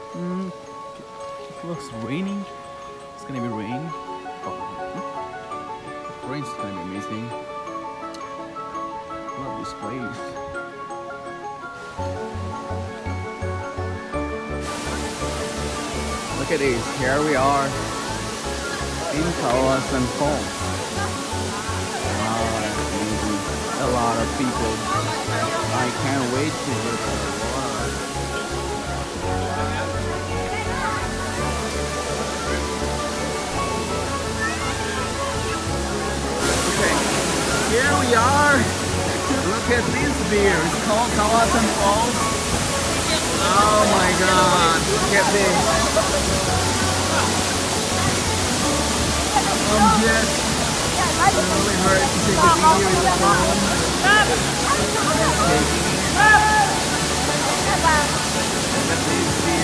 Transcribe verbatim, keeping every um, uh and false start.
Mm, it looks raining. It's gonna be rain. Oh, if rain's gonna be amazing. Love this place. Look at this. Here we are in Kawasan Falls. Wow, that's amazing. A lot of people. I can't wait to look at the water. Okay, here we are. Look at this beer. It's called Kawasan Falls. Oh my god, look at this. I'm just really hard to take a video with the phone. Just taking it. Look at this beer.